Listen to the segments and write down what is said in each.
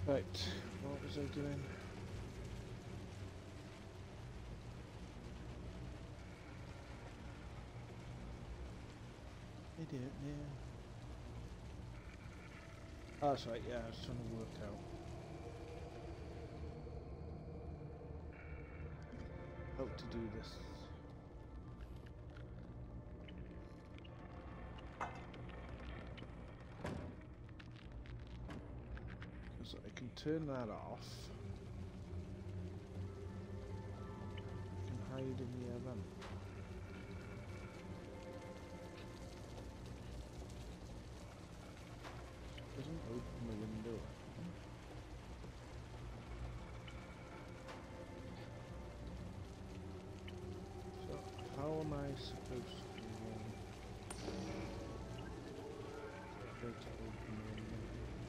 Right, what was I doing? I don't know. Oh, that's right, yeah, I was trying to work out how to do this. Because I can turn that off. I can hide in the oven. Doesn't open the window. So how am I supposed to go to open the window?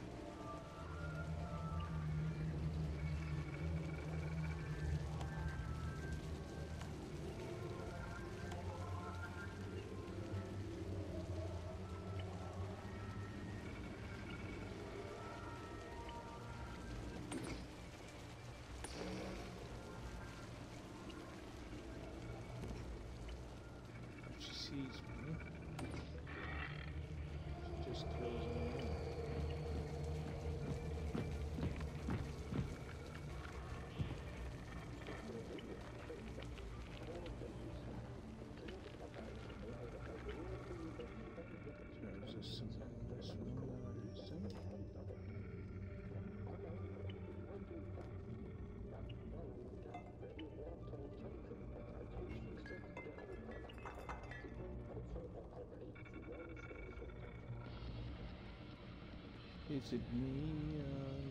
She sees me. She just throws me in. So is this this room that I was in? Is it me?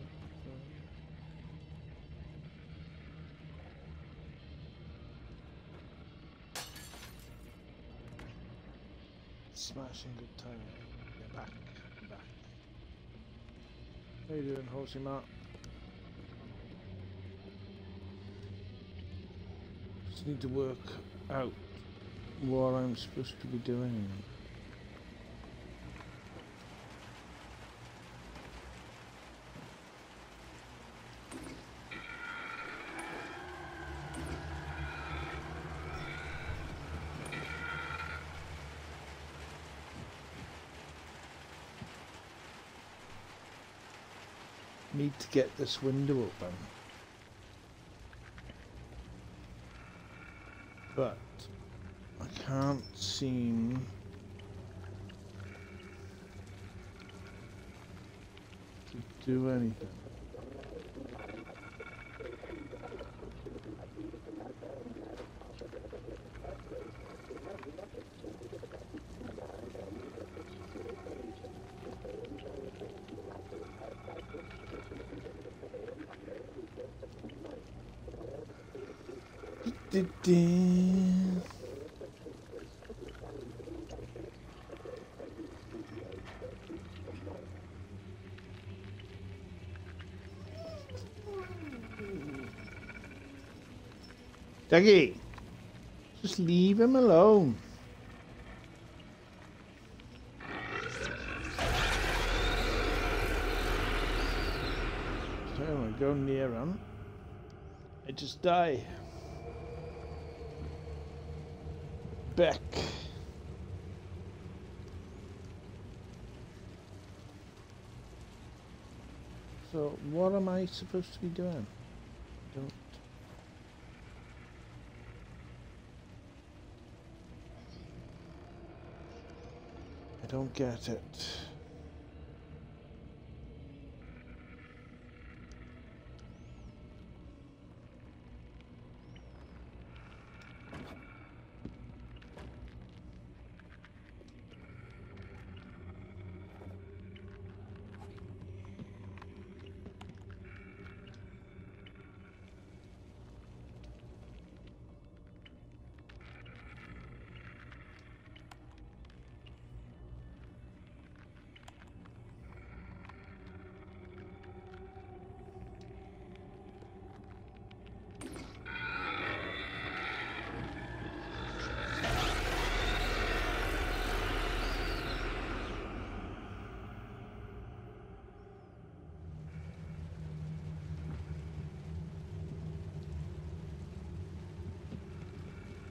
Smashing good time. Yeah, back. How you doing, Horsey Matt? Just need to work out what I'm supposed to be doing. Need to get this window open. But I can't seem to do anything. Dougie, just leave him alone. So when I go near him, I just die. Back. So what am I supposed to be doing? I don't get it.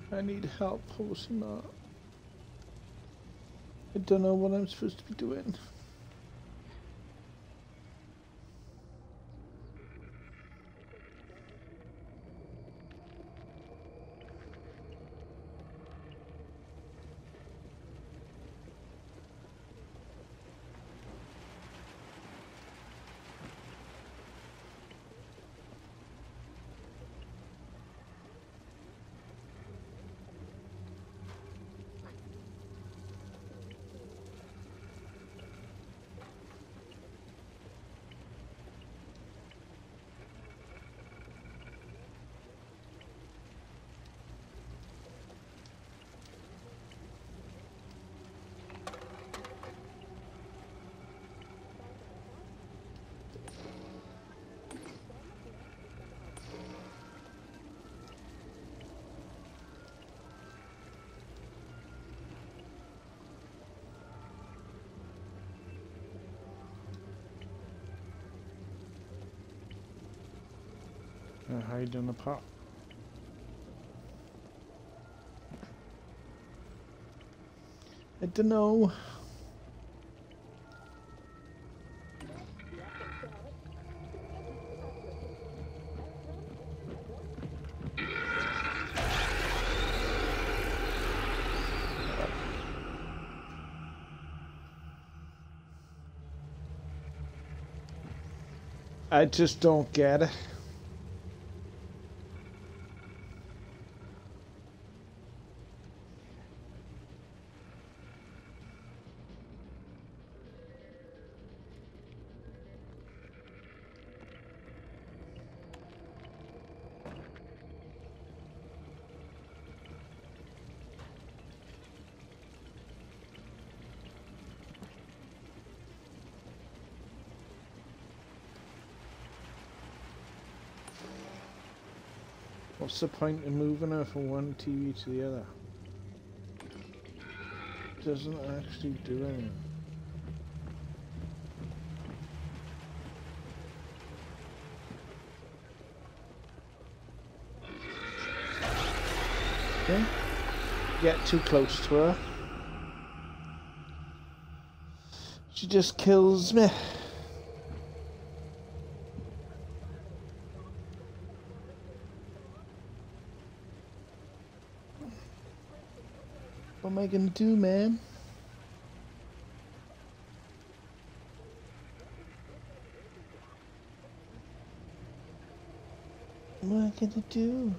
I need help posting that. I don't know what I'm supposed to be doing. I hide in the pot. I don't know. I just don't get it. What's the point of moving her from one TV to the other? Doesn't actually do anything. Okay. Get too close to her. She just kills me. What am I gonna do, man? What am I gonna do?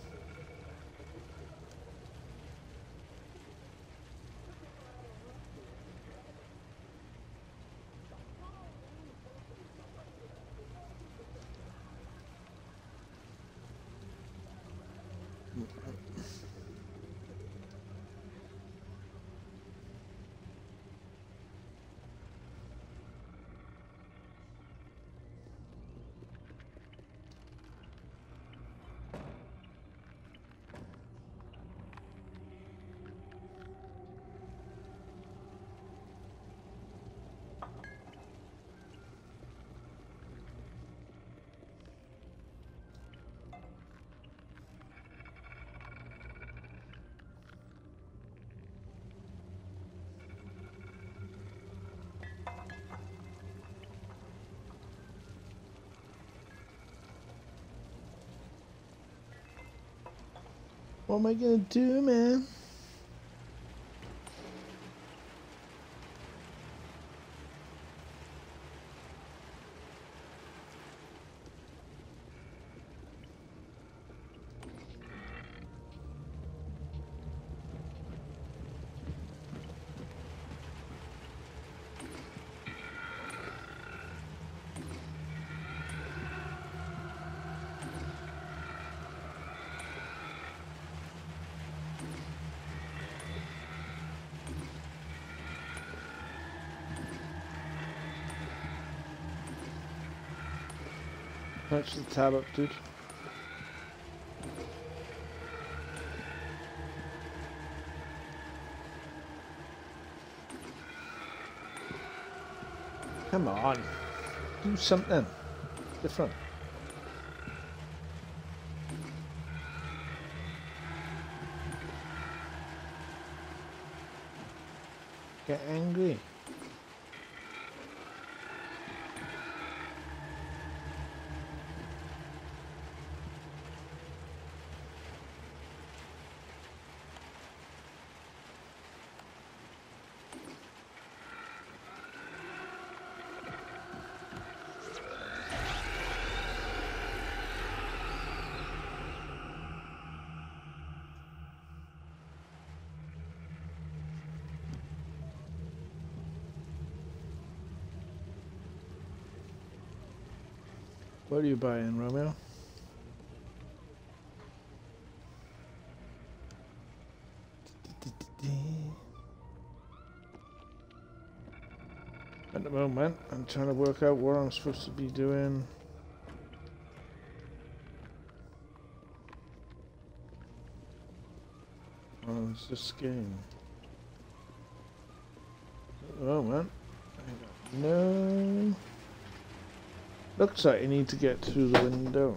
What am I gonna do, man? Punch the tab up, dude. Come on. Do something different. get angry. What are you buying, Romeo? At the moment, I'm trying to work out what I'm supposed to be doing. On this game. At the moment, I don't know. Looks like you need to get through the window.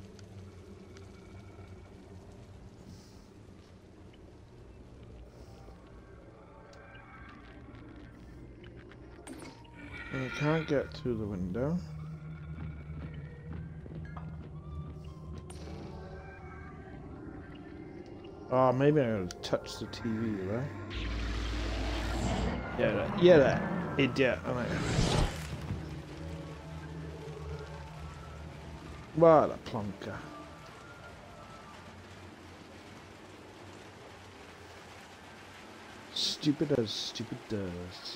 I can't get through the window. Oh, maybe I gotta touch the TV, right? Yeah, that idiot. What a plonker. Stupid as stupid does.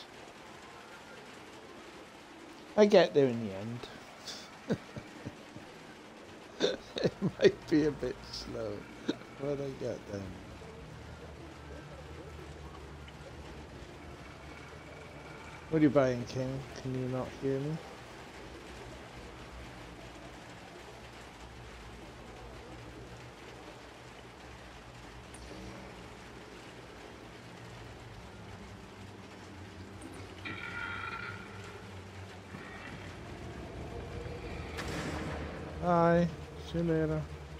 I get there in the end. It might be a bit slow, but I get there. What are you buying, King? Can you not hear me? Bye. See you later.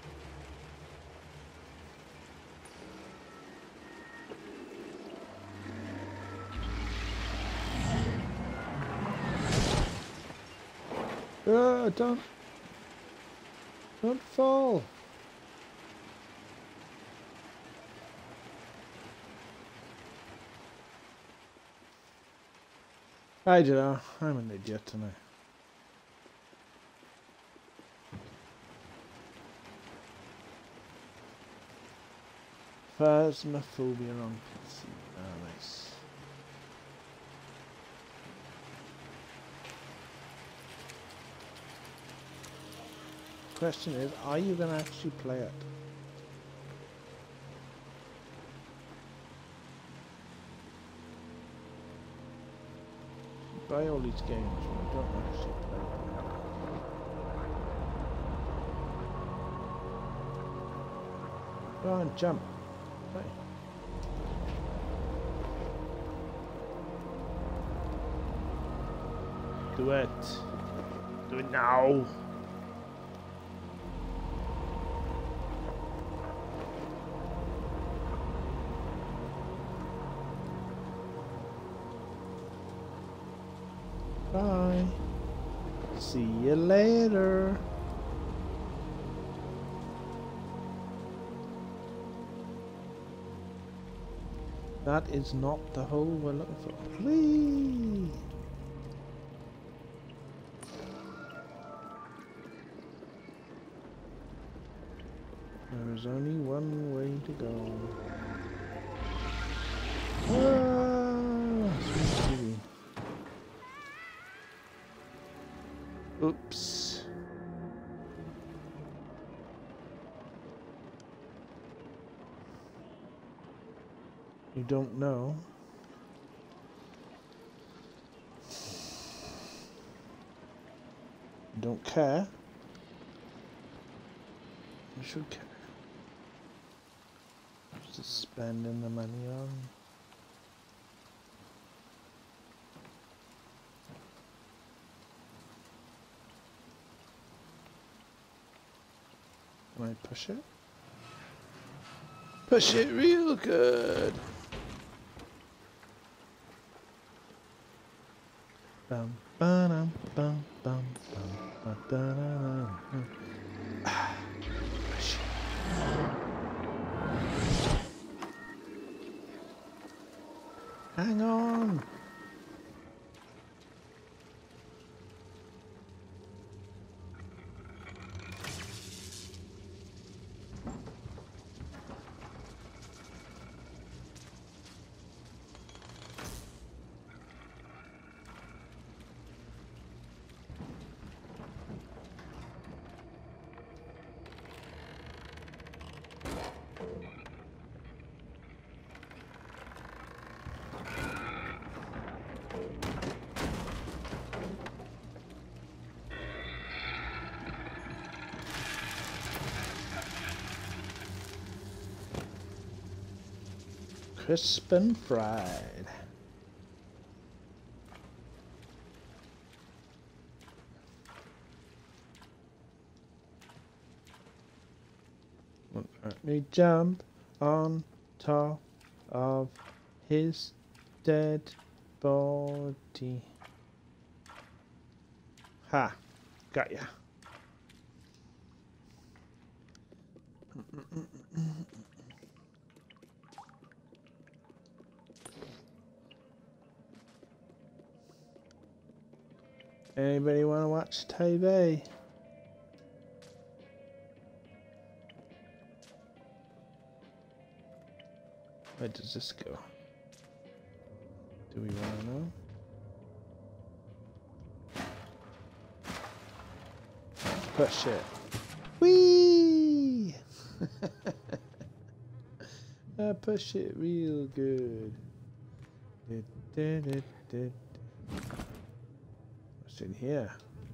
Don't fall. I don't know. I'm an idiot tonight. Phasmophobia on PC. Oh, nice. Question is, are you going to actually play it? You buy all these games and you don't actually play them. Go on, jump. Play. Do it. Do it now. Bye. See you later. That is not the hole we're looking for. Whee! There is only one way to go. Ah, sweet TV. Oops. You don't know. You don't care. You should care. Just spending the money on. Can I push it? Push it real good. Bum, ba-dum, bum, bum, bum, ba-da-da-da. Hang on. Crisp and fried. Let me jump on top of his dead body. Ha! Got ya. Anybody want to watch TV? Where does this go? Do we want to know? Push it. Whee! I push it real good. What's in here?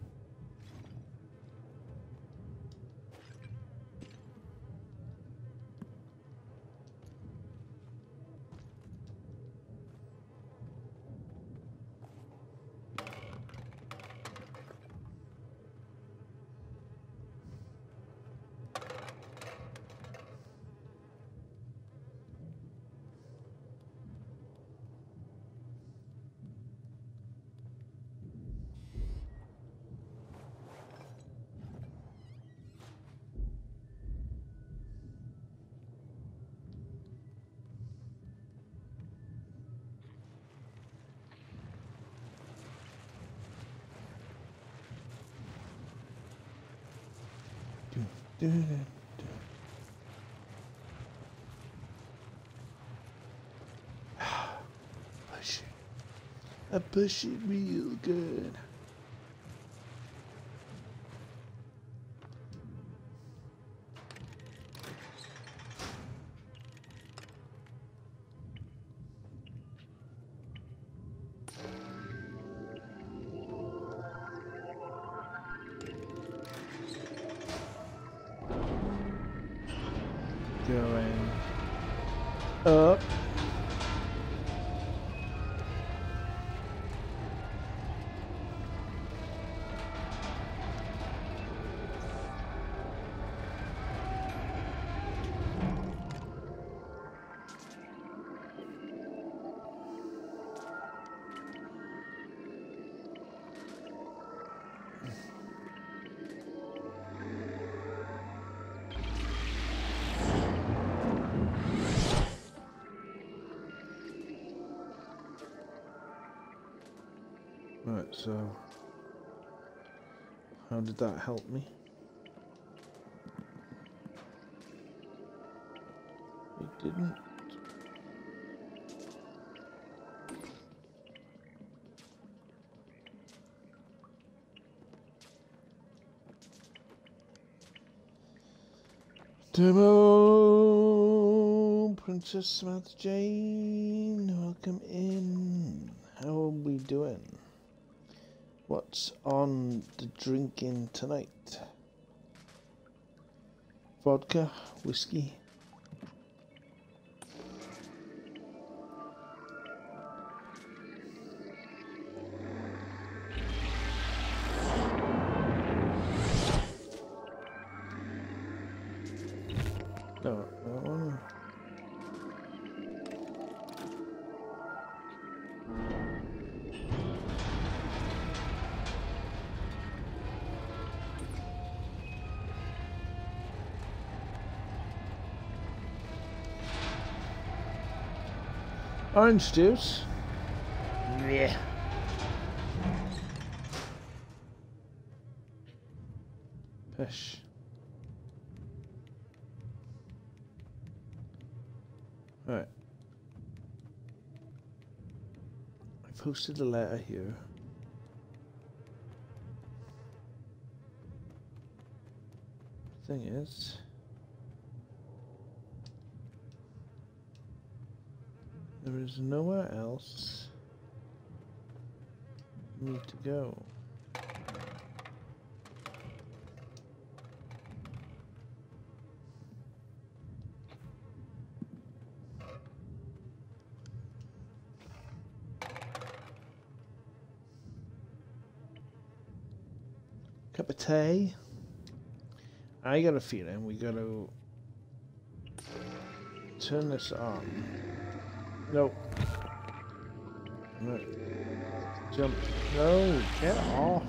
Push it. I push it real good. Going up. Right, so how did that help me? It didn't. Demo! Princess Samantha Jane, welcome in. How are we doing? What's on the drinking tonight? Vodka? Whiskey? No, no. Orange juice. Yeah. Pish. Right. I posted a letter here. Thing is, there is nowhere else for me to go. Cup of tea. I got a feeling we gotta turn this on. Nope. No. Jump. No, get off.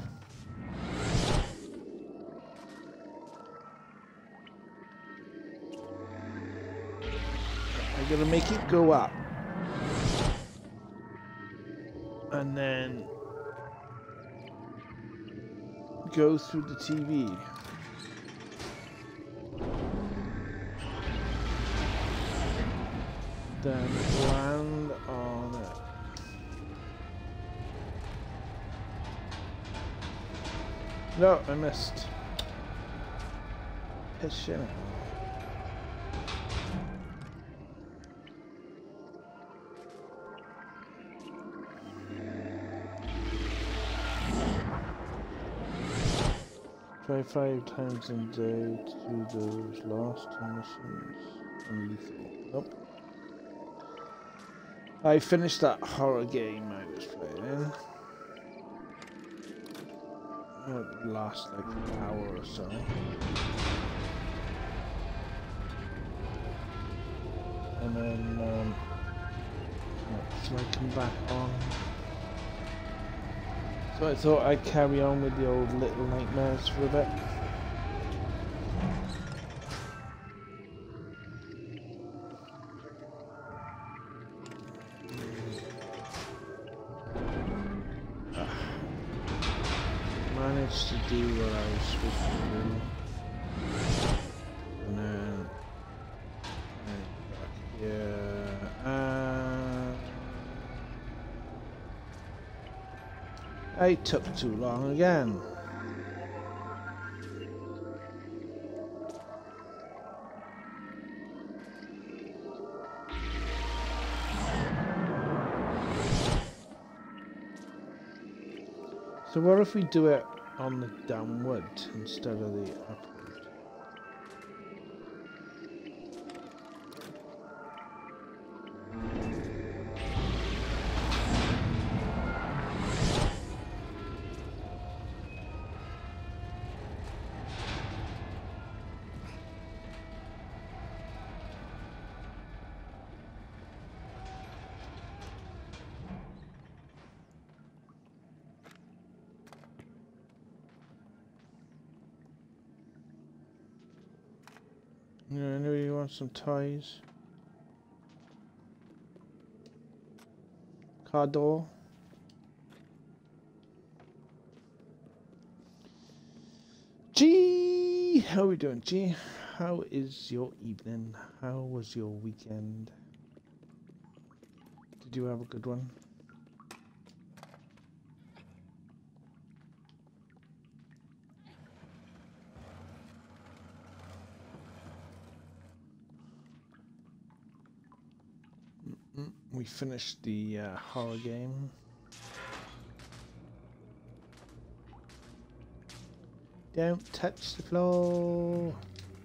I gotta make it go up. And then go through the TV. Then land on it. No, I missed. Shit. Try 5 times a day to do those last 2 missions. And lethal. Nope. I finished that horror game I was playing. It lasts like an hour or so. And then, so I come back on. So I thought I'd carry on with the old Little Nightmares for a bit. Managed to do what I was supposed to do. And then back here. I took too long again. So what if we do it on the downward instead of the upward? Yeah, anybody want some toys? Car door. G, how are we doing, G? How is your evening? How was your weekend? Did you have a good one? We finished the horror game. Don't touch the floor.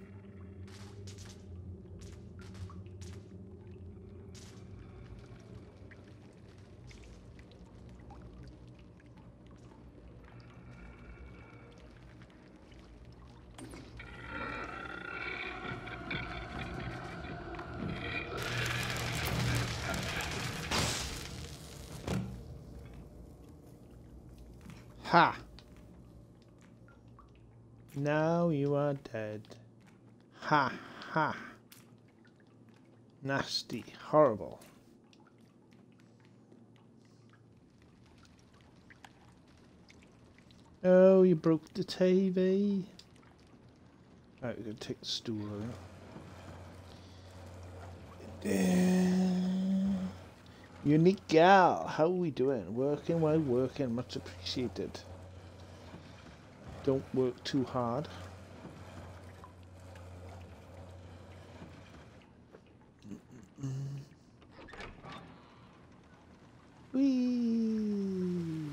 Ha! Now you are dead. Ha ha. Nasty, horrible. Oh, you broke the TV. Right, we're gonna take the stool out. Unique gal, how are we doing? Working while working, much appreciated. Don't work too hard. Whee!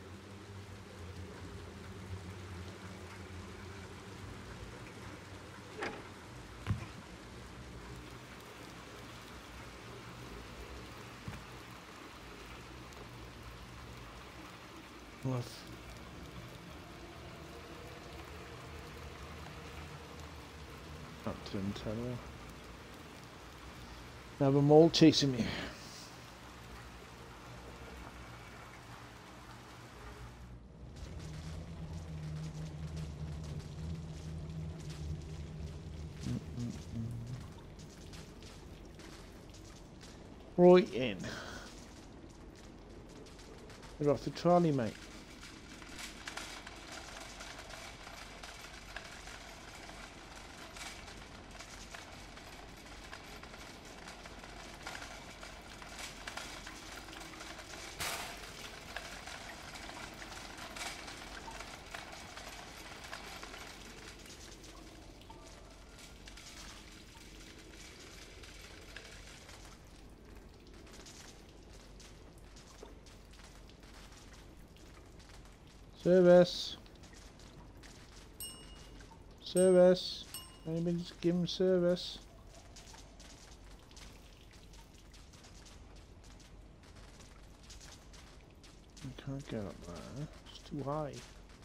Woof. Up to him, Taylor. Now the mole chasing me. Right in. We're off the trolley, mate. Service. Service. Anybody just give him service? I can't get up there. It's too high.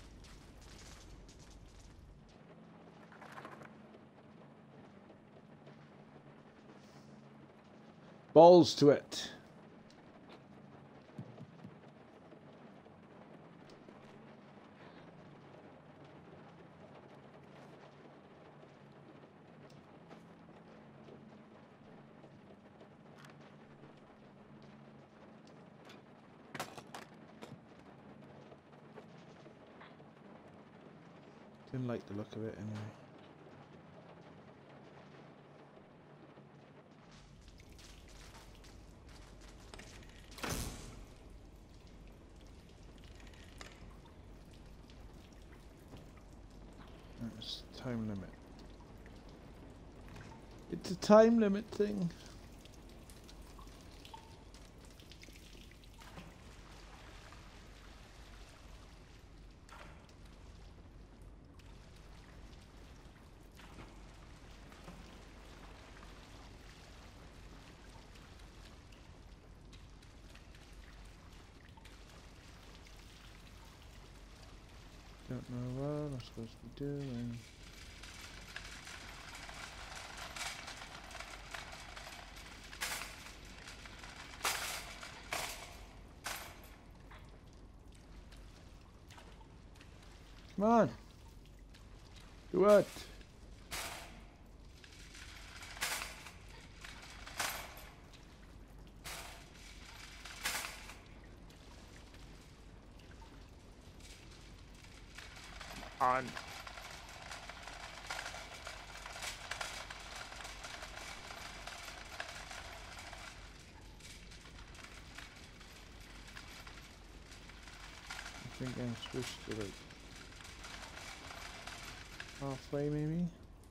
Balls to it. Didn't like the look of it anyway. It's time limit. It's a time limit thing. Don't know what I'm supposed to be doing. Come on. Do it. On. I think I'm switched to like halfway maybe.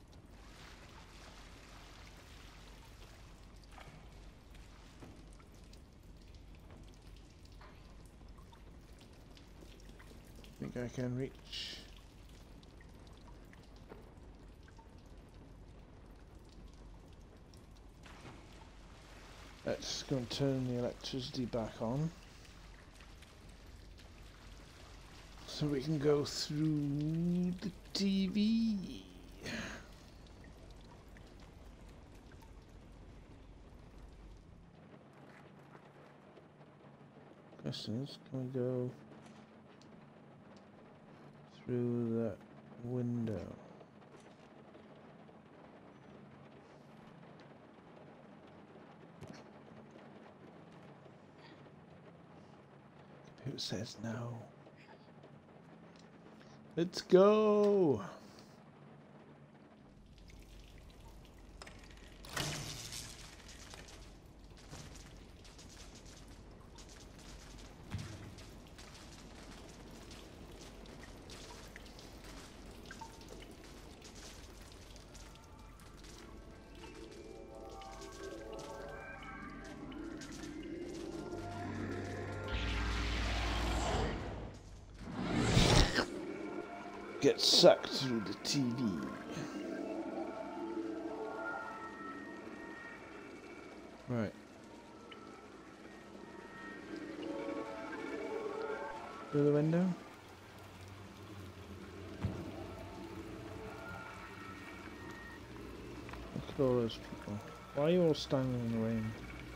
I think I can reach. Let's go and turn the electricity back on. So we can go through the TV. Question is, can we go through that window? Who says no? Let's go. Get sucked through the TV. Right. Through the window. Look at all those people. Why are you all standing in the rain?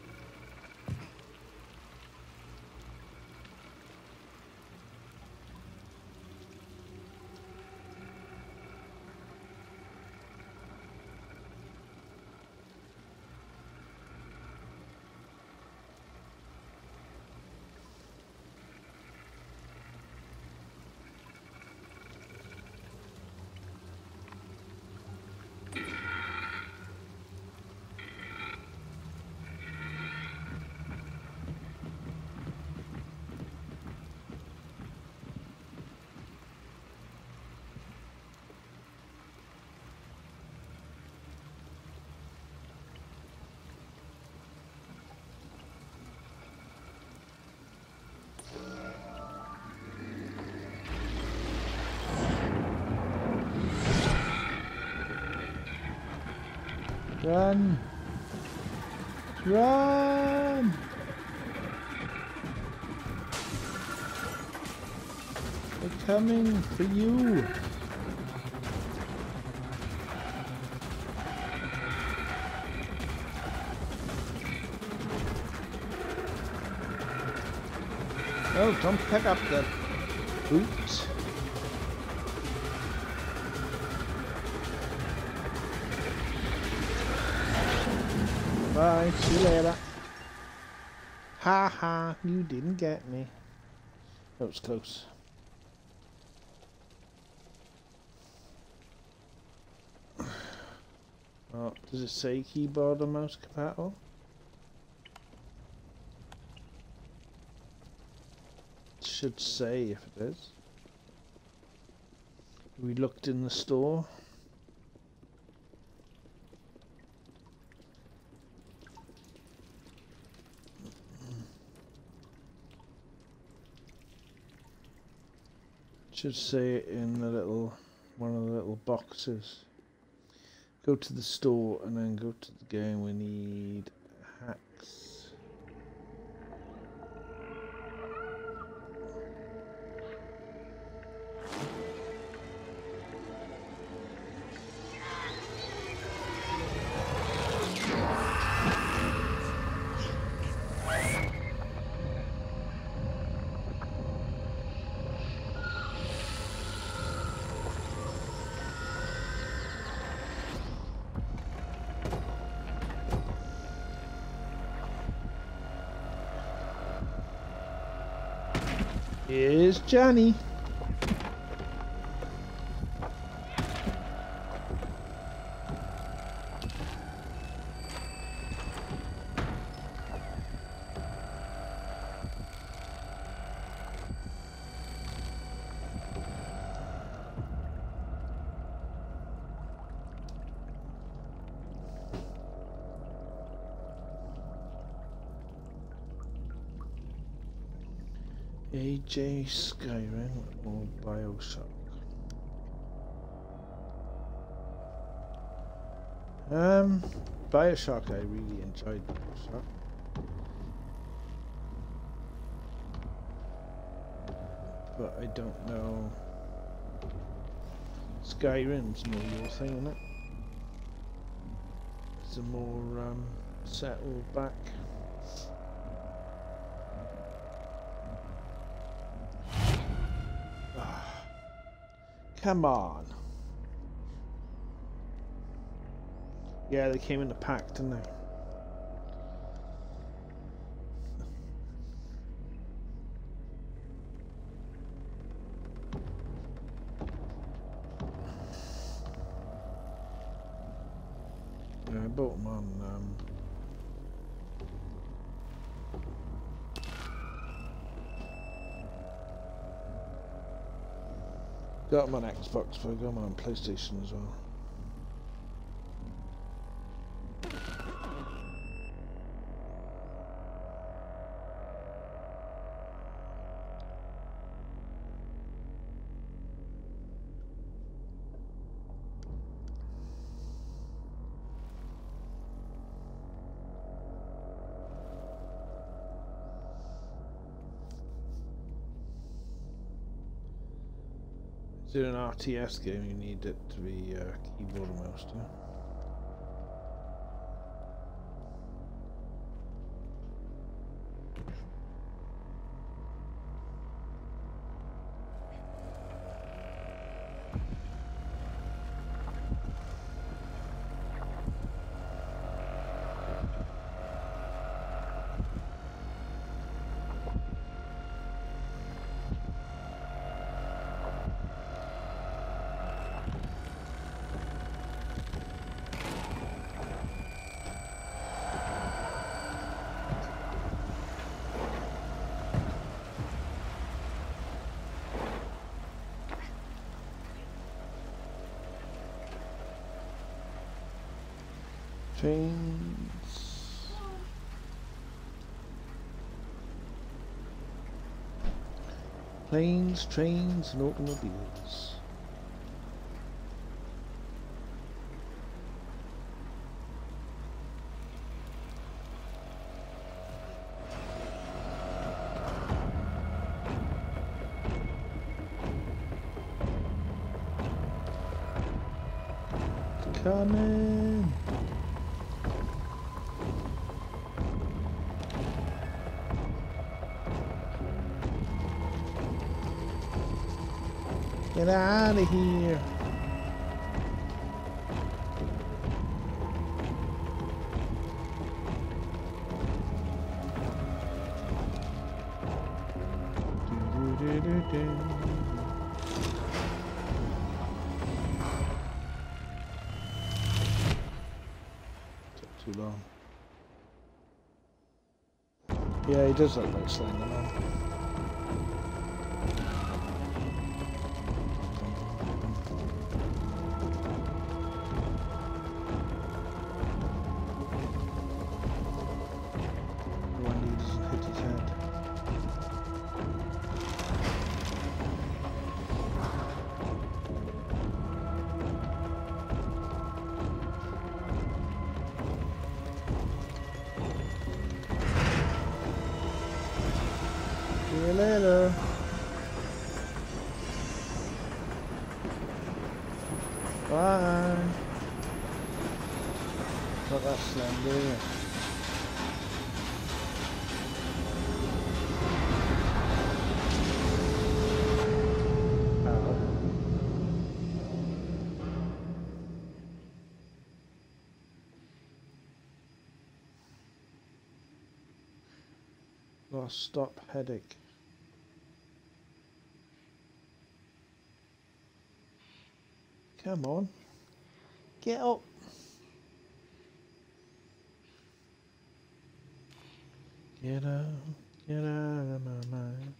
Run! Run! They're coming for you! Oh, don't pick up the boots. Bye, see you later. Ha ha, you didn't get me. That was close. Oh, does it say keyboard and mouse compatible? It should say if it is. We looked in the store. Should say it in the little one of the little boxes. Go to the store and then go to the game. We need hacks. Here's Johnny. AJ, Skyrim or Bioshock? Bioshock, I really enjoyed Bioshock. But I don't know. Skyrim's more your thing, isn't it? It's a more settled back. Come on. Yeah, they came in the pack, didn't they? Yeah, I bought them on got them on Xbox, but I got them on PlayStation as well. In an RTS game, you need it to be keyboard and mouse too. Planes, trains, and automobiles. It's coming. Get out of here. Took too long. Yeah, he does look like Slender Man. See you later. Bye. Not that slender, is it? Last stop headache. Come on. Get up. Get out. Get out of my mind.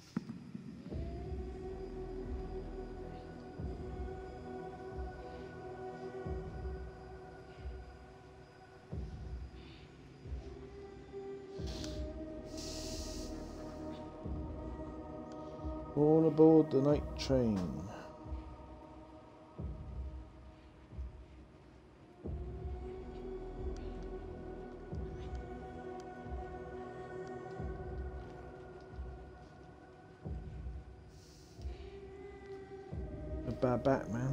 All aboard the night train. A bad Batman.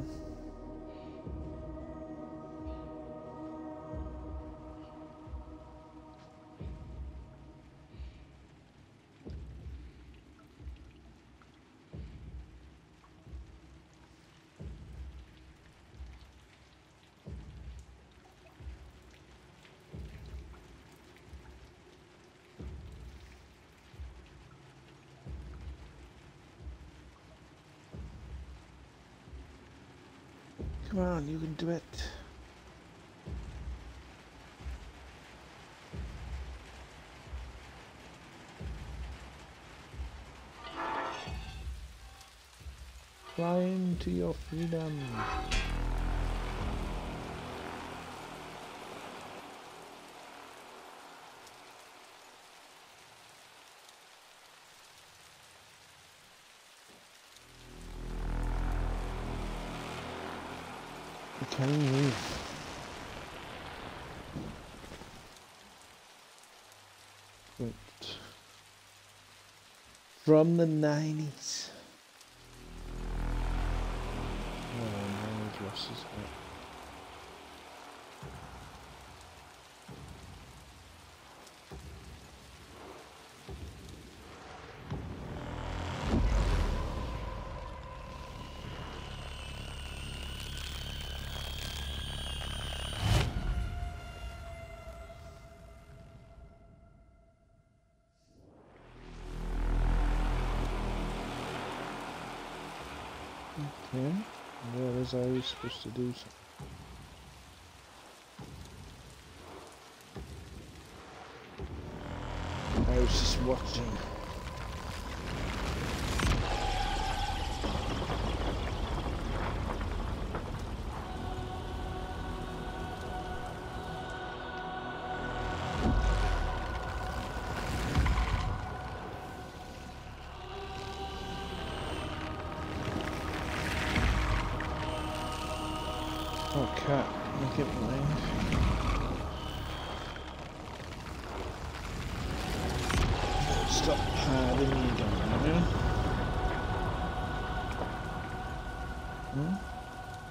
Come on, you can do it. Fly into your freedom. Can you move? Right. From the 90s. Oh, no, he's lost his hat. Okay, where was I supposed to do something? I was just watching. Oh, cat, make it blind. Stop padding me down there. Hmm?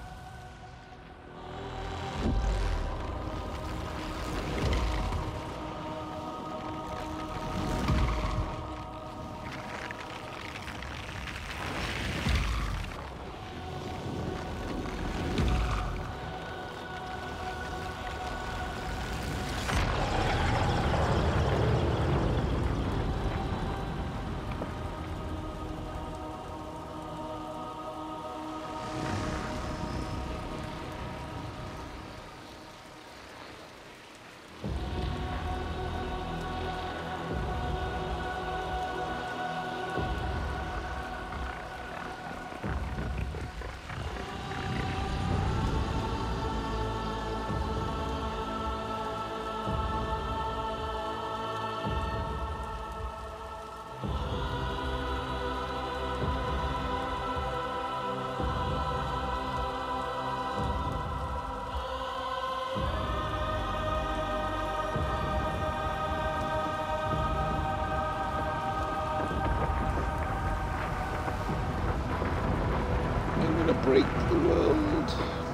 I'm gonna break the world.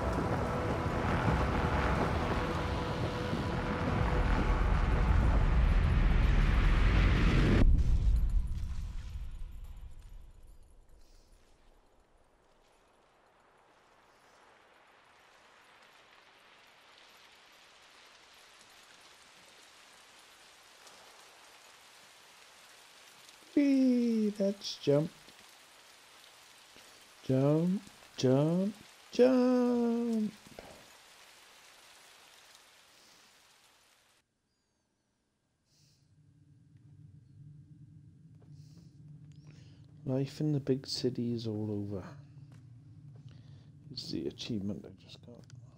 Whee, let's jump. Jump, jump, jump. Life in the big city is all over. It's the achievement I just got.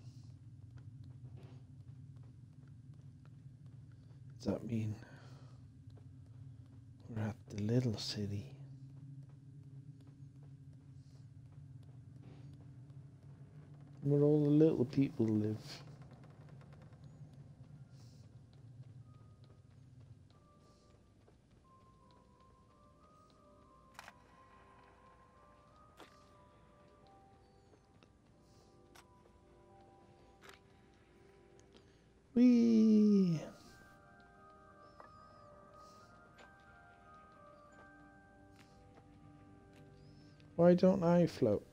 Does that mean we're at the little city? Where all the little people live. Whee! Why don't I float?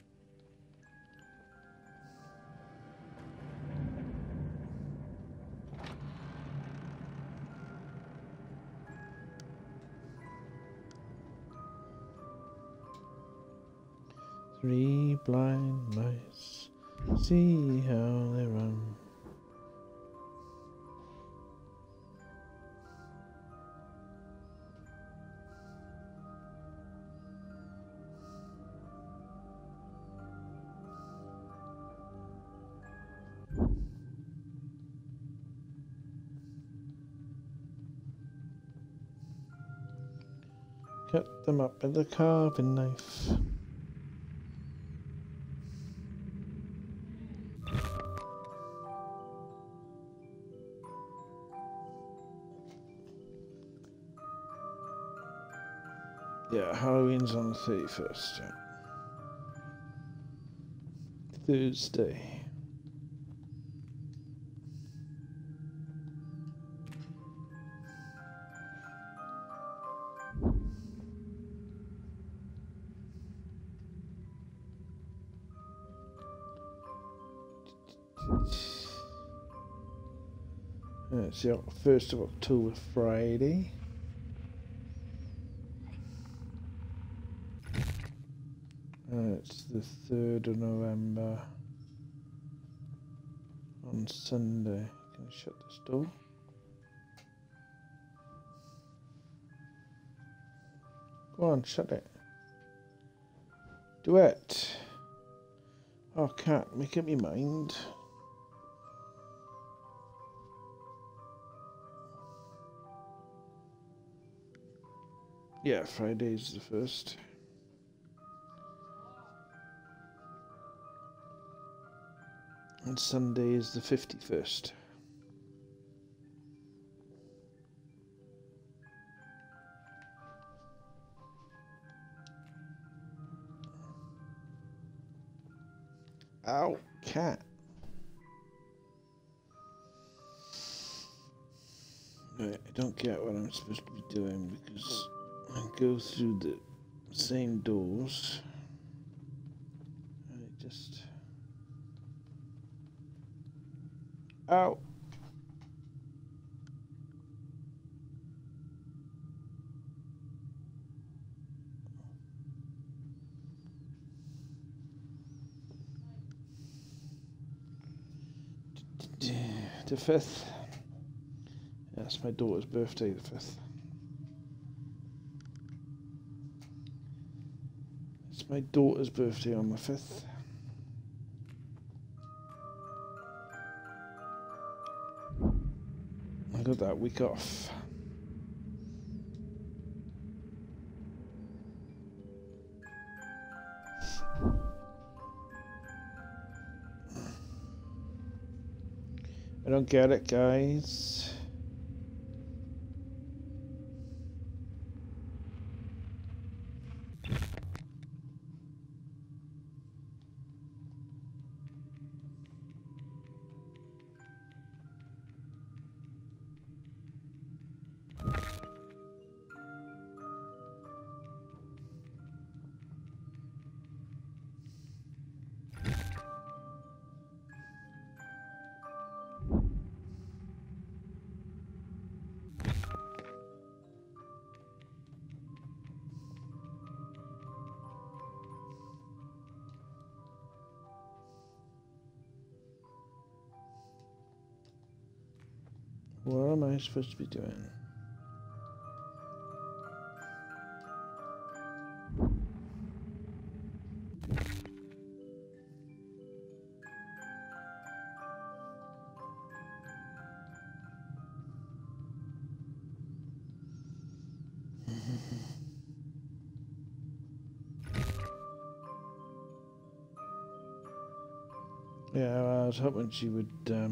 Three blind mice, see how they run. Cut them up with a carving knife. Yeah, Halloween's on the 31st, yeah. Thursday. It's the 1st of October, Friday. It's the 3rd of November on Sunday. Can I shut this door? Go on, shut it. Do it. Oh, cat, make up your mind. Yeah, Friday's the 1st. And Sunday is the 51st. Ow, cat. Right, I don't get what I'm supposed to be doing because I go through the same doors. And it just... Ow! The 5th. That's my daughter's birthday, the 5th. It's my daughter's birthday on the 5th. I got that week off. I don't get it, guys. What am I supposed to be doing? Yeah, well, I was hoping she would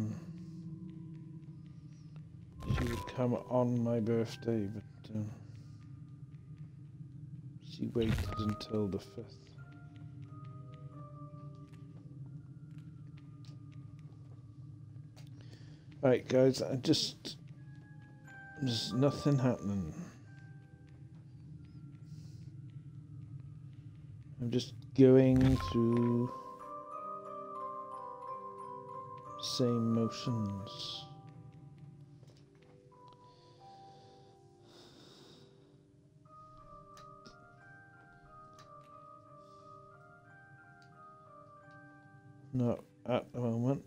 come on my birthday, but she waited until the 5th. Alright guys, there's nothing happening. I'm just going through same motions. Not at the moment.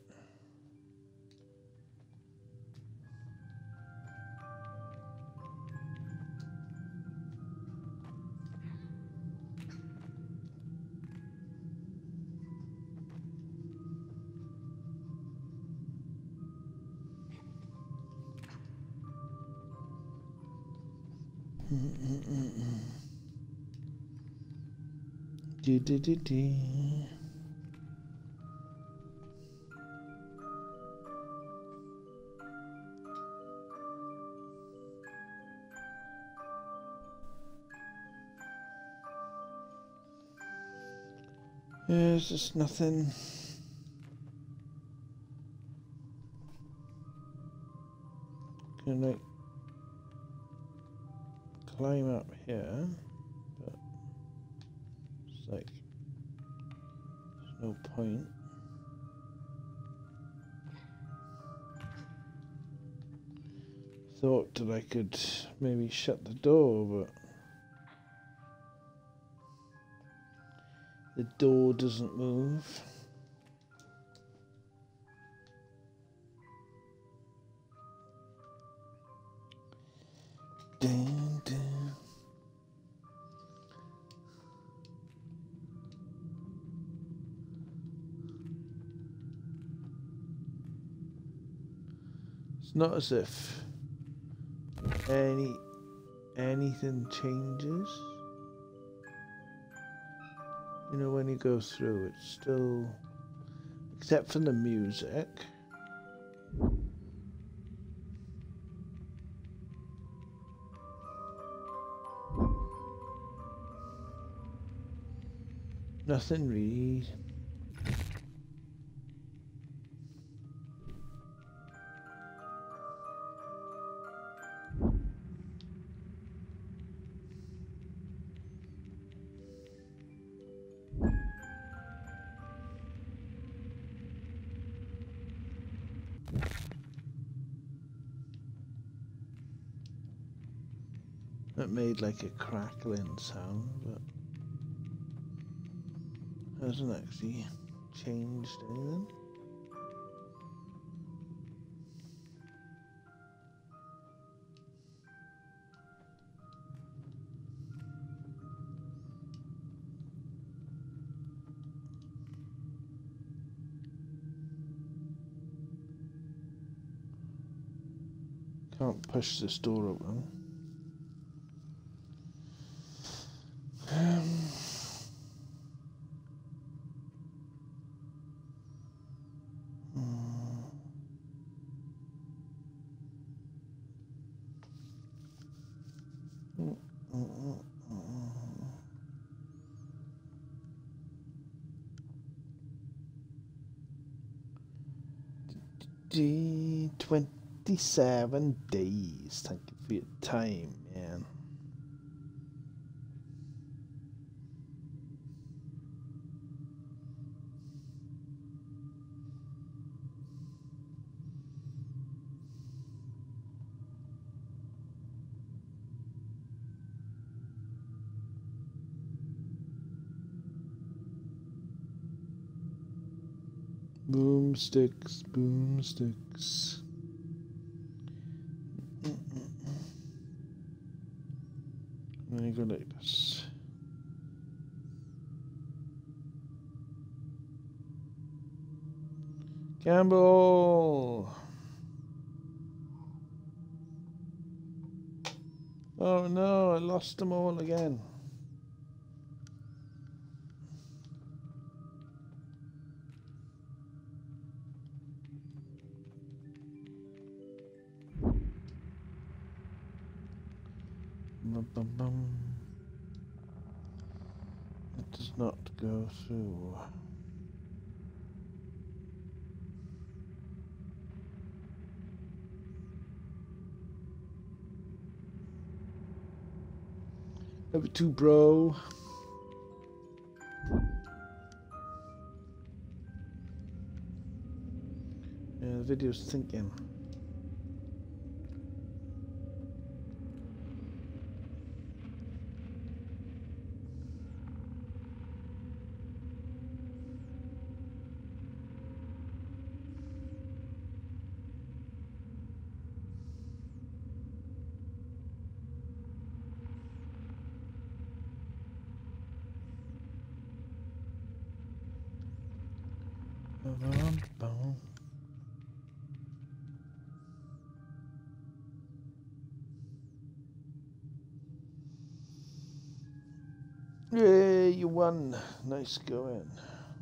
There's just nothing. Can I climb up here? But it's like there's no point. Thought that I could maybe shut the door, but the door doesn't move. Dun, dun. It's not as if anything changes. You know, when you go through, it's still, except for the music. Nothing really. It made like a crackling sound, but hasn't actually changed anything. Can't push this door open. Gee, 27 days. Thank you for your time, man. Boomsticks, boomsticks. And then you go like this. Campbell! Oh no, I lost them all again. Bum, bum. It does not go through. Number 2, bro. Yeah, the video's thinking. Yay! you won. Nice going.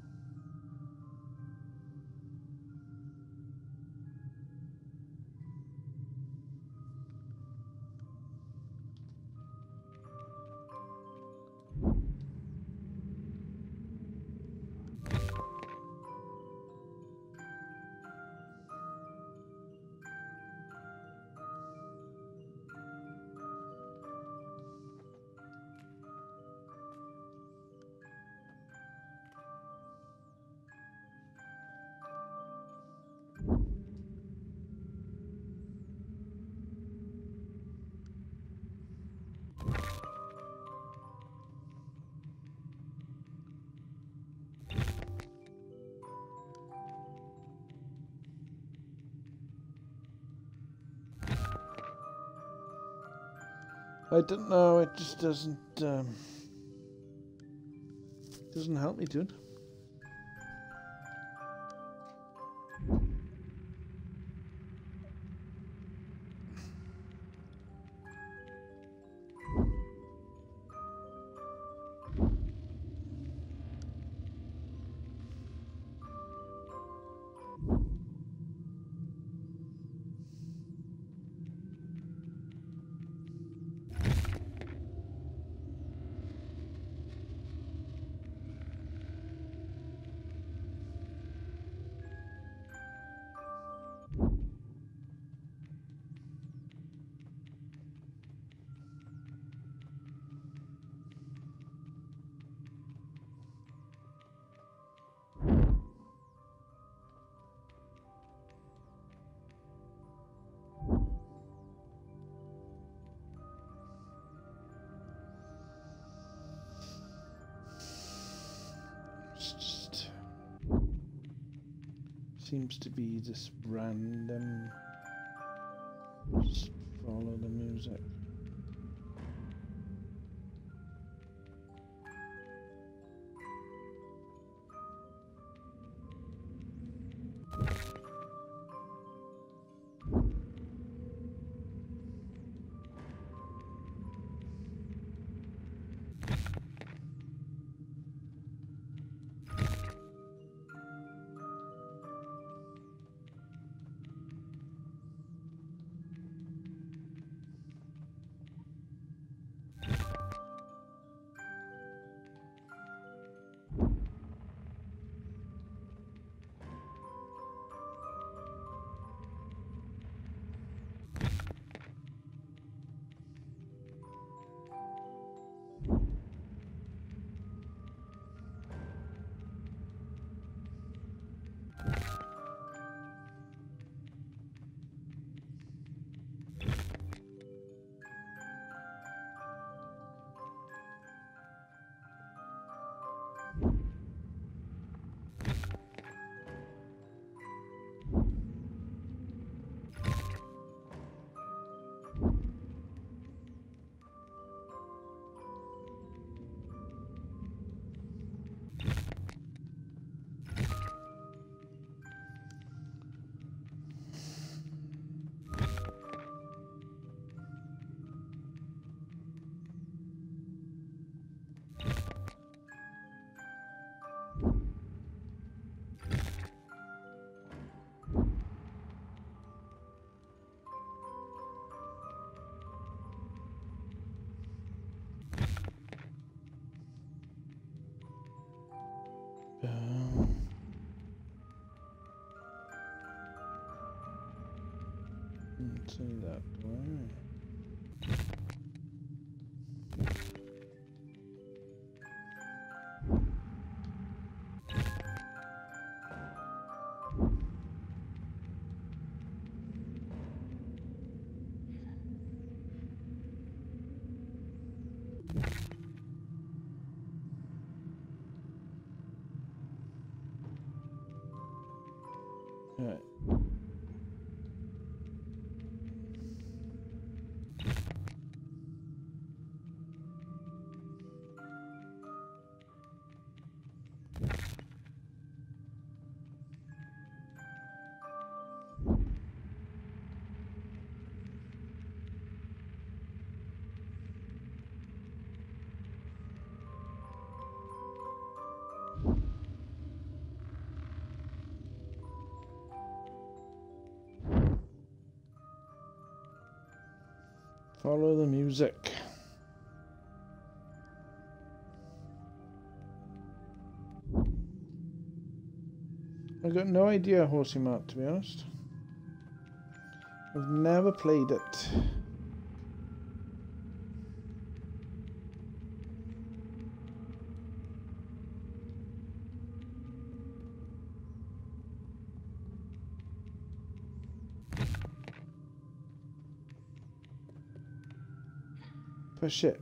I don't know, it just doesn't help me, dude. Seems to be just random. Just follow the music. See that way. Right. Follow the music. I've got no idea Horsey Mart, to be honest. I've never played it. Push it.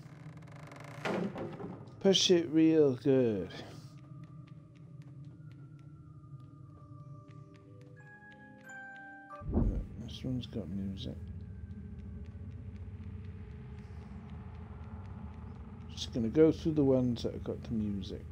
Push it real good. This one's got music. Just gonna go through the ones that have got the music.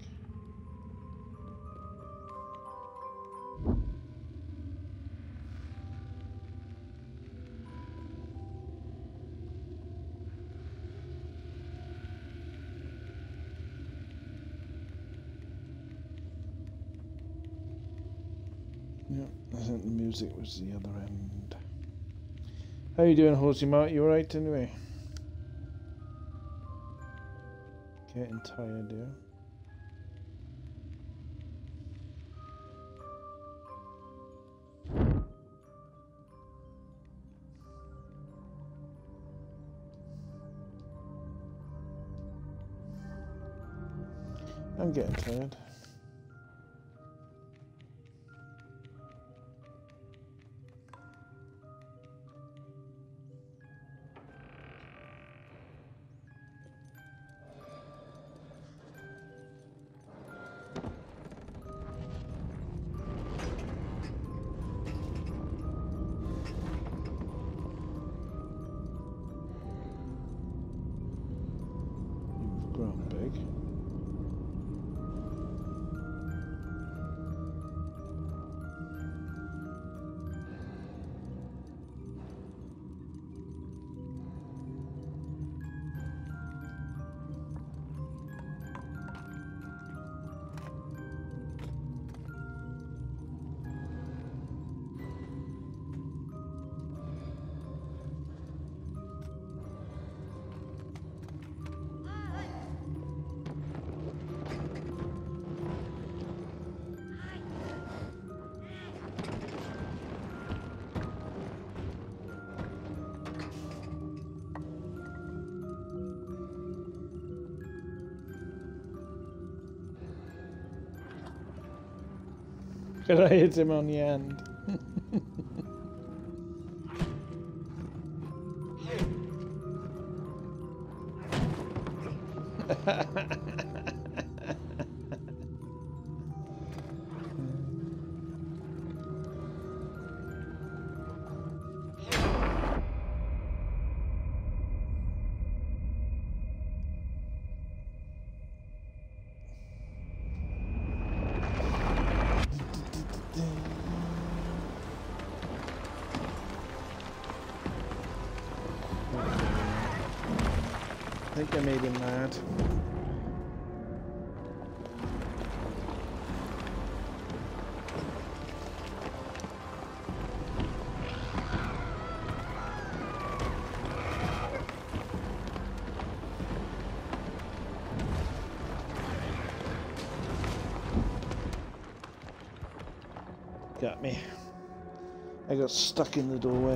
Yeah, I think the music was the other end. How you doing, Horsey Mart? You alright anyway? Getting tired, yeah? I'm getting tired. You've grown big. Could I hit him on the end? I think I made him mad. Got me. I got stuck in the doorway.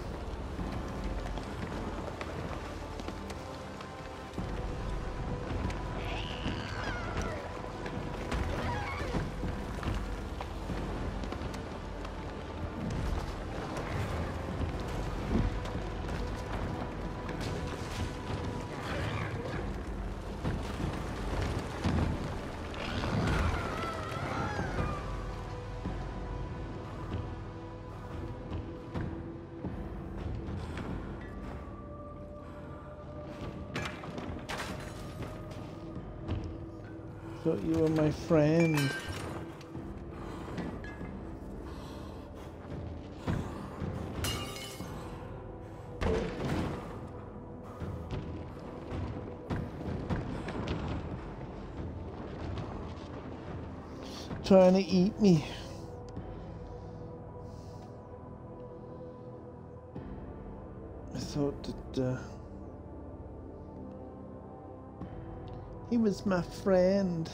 Thought you were my friend. Trying to eat me. I thought that he was my friend.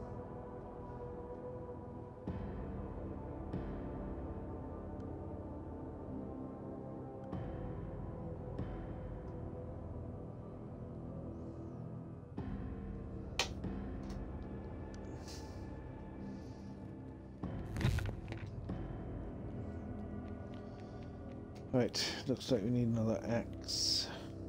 Right, looks like we need another axe.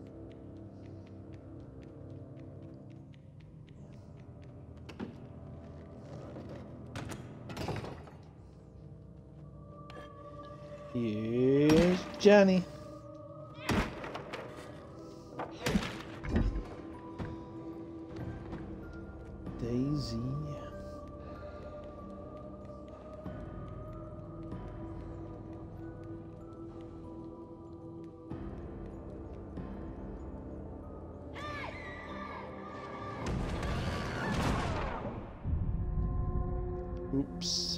Here's Johnny. Daisy. Oops.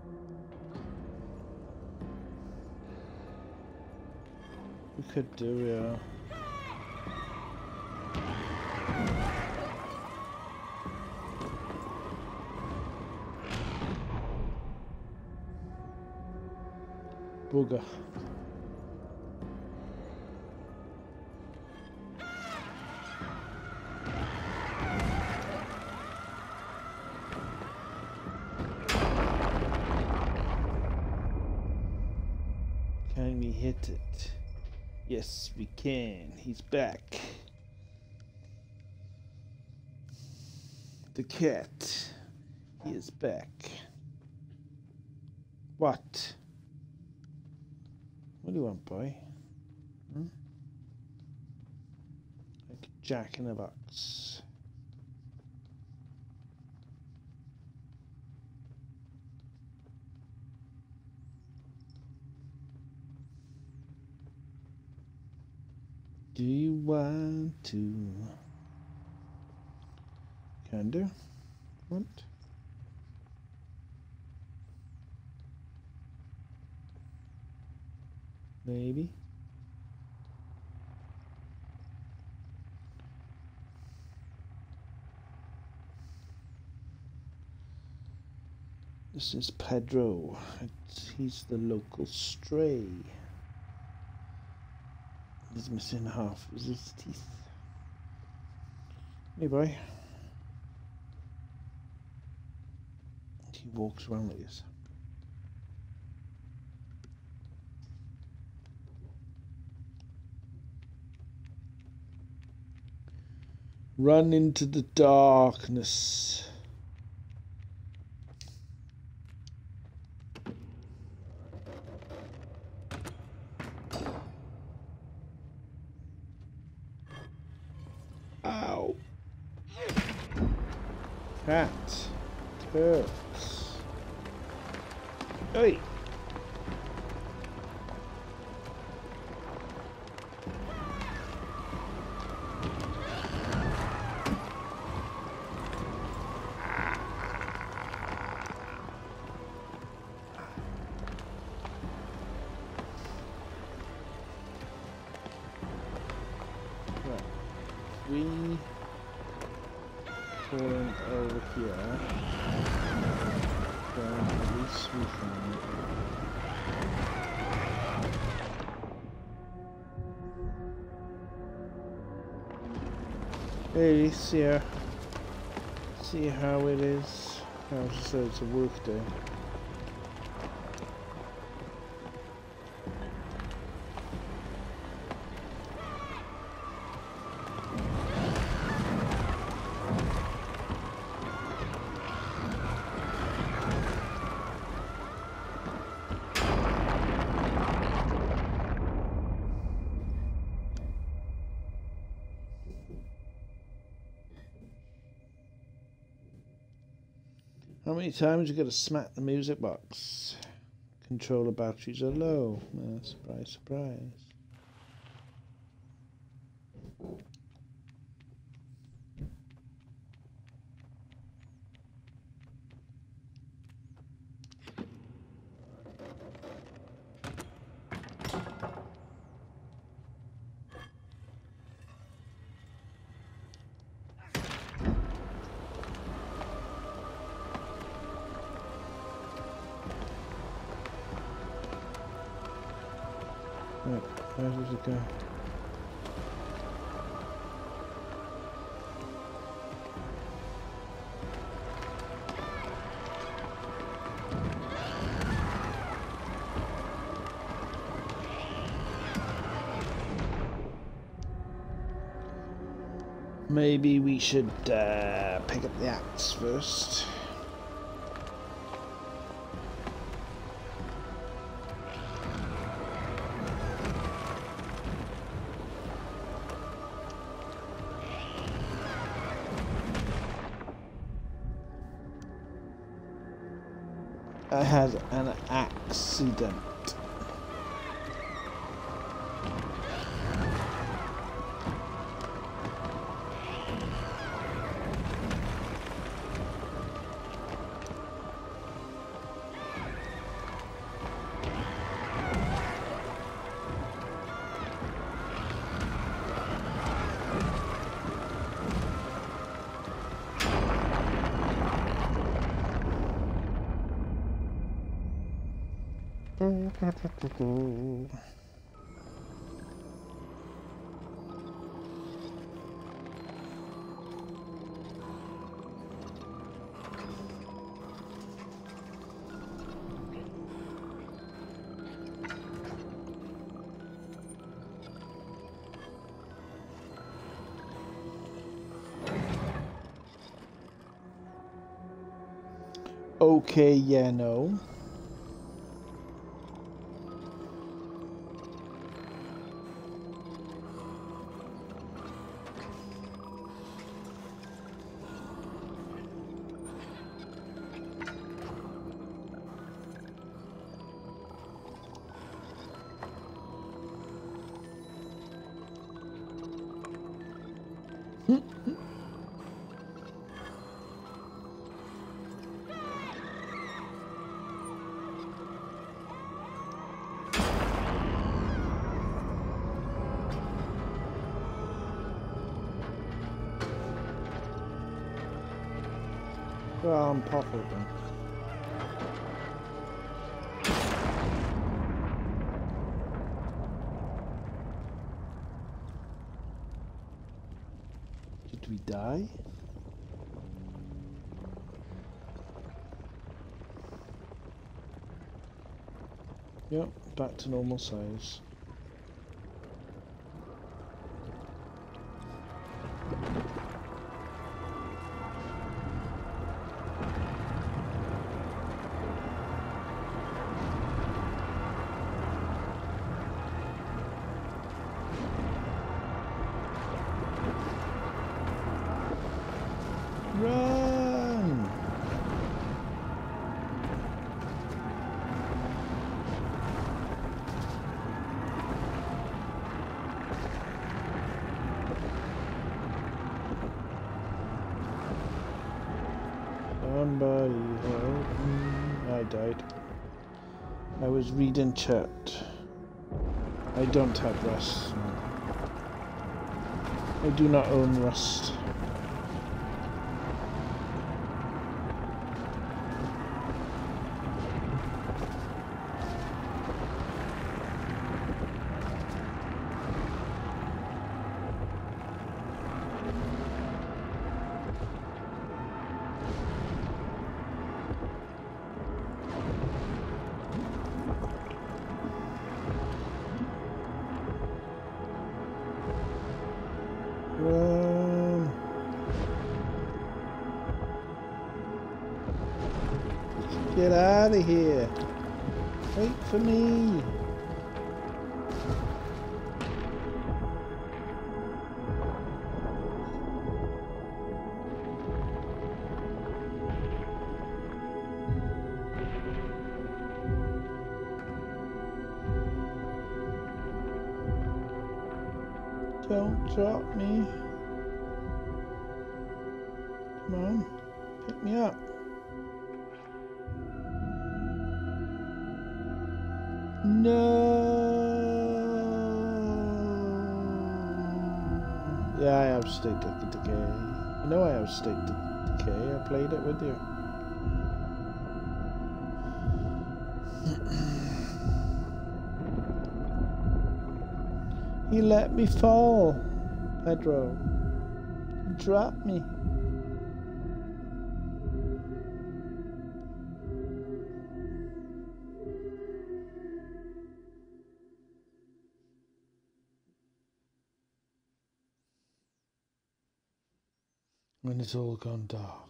We could do, yeah. Booger. Can we hit it? Yes, we can. He's back. The cat. He is back. What? What do you want, boy? Hmm? Like a jack in a box. Do you want to? Can do. Want? Maybe. This is Pedro. He's the local stray. He's missing half of his teeth. Hey, boy. He walks around like this. Run into the darkness. Ow. Cat. Hurts. Hey. We pulling over here, then at least we can. Hey, see how it is. I just said it's a work day. How many times you gotta smack the music box? Controller batteries are low. Surprise, surprise. Where did it go? Maybe we should pick up the axe first. I had an accident. Okay, yeah, no. Well, I'm pop open. Did we die? Yep, back to normal size. Run! Somebody help me. I died. I was reading chat. I don't have Rust. I do not own Rust. Run. Get out of here. Wait for me. Don't drop me. Come on, pick me up. No. Yeah, I have State of Decay. You know I have State of Decay. I played it with you. He let me fall, Pedro. He dropped me. When it's all gone dark.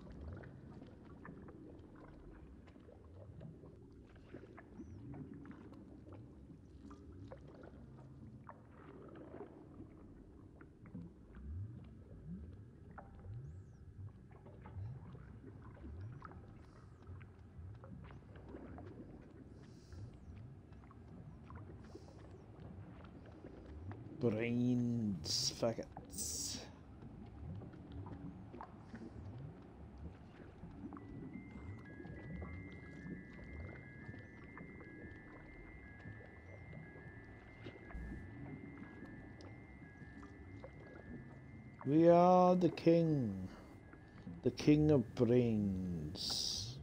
Brains, faggots. We are the king of brains.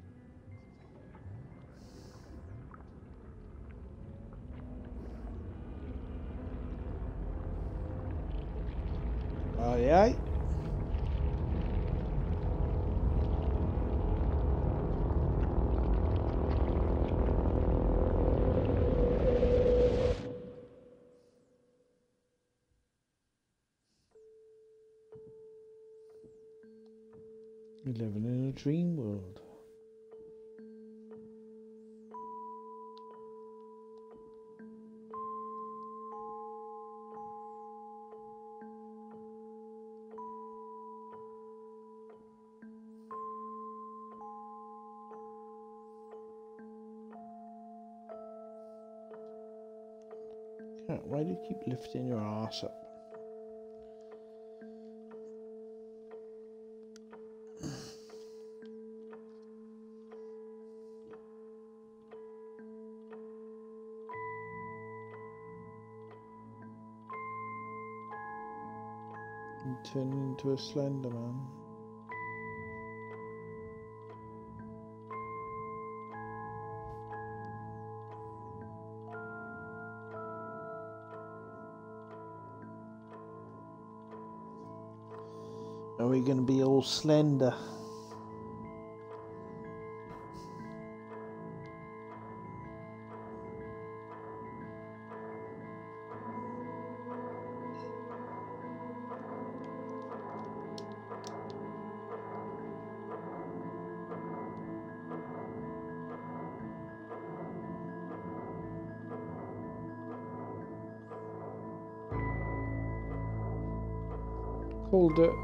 Aye aye. You're living in a dream world. Why do you keep lifting your arse up? You turn into a Slender Man. Are we going to be all slender? Hold it.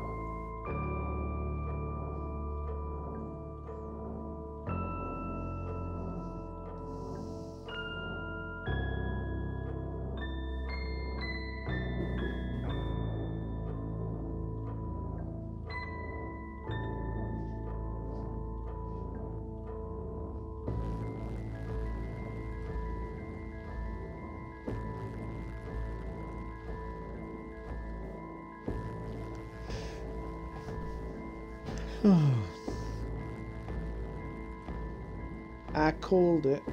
I called it.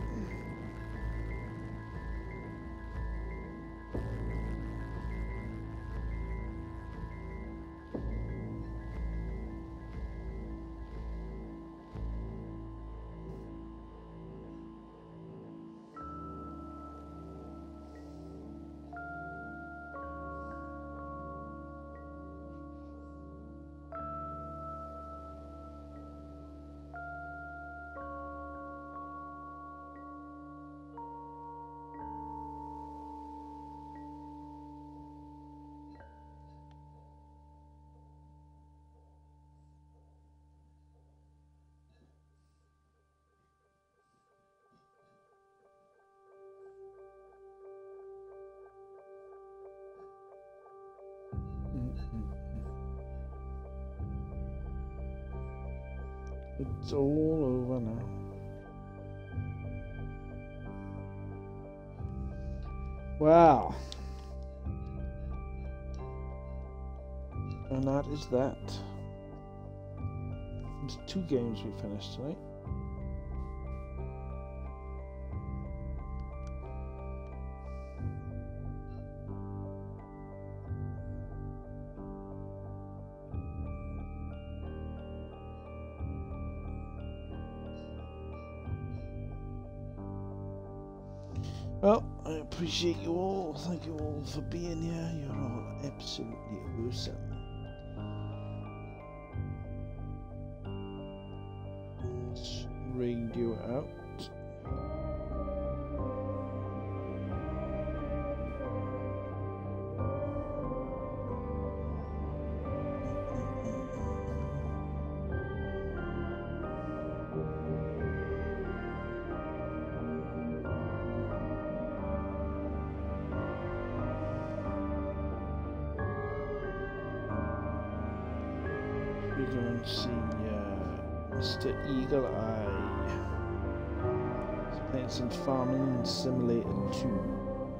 It's all over now. Wow. And that is that. It's 2 games we finished tonight. Well, I appreciate you all. Thank you all for being here. You're all absolutely awesome. Let's raid you out. We're going to see Mr. Eagle Eye. He's playing some Farming Simulator 2.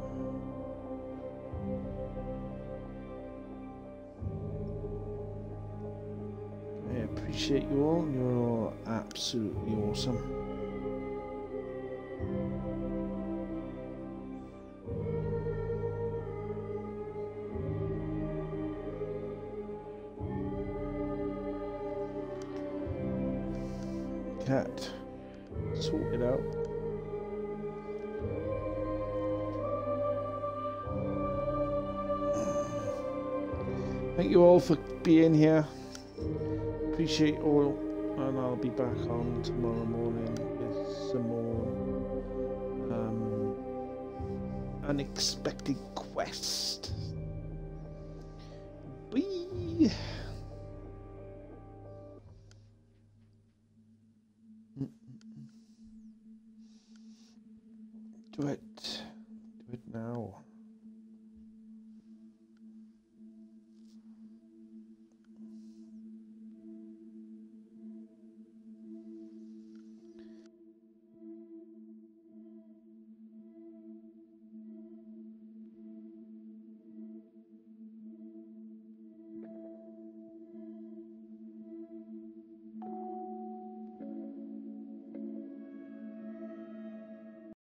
I appreciate you all. You're all absolutely awesome. Cat, sort it out. Thank you all for being here. Appreciate all, and I'll be back on tomorrow morning with some more unexpected quest. Bye. Do it.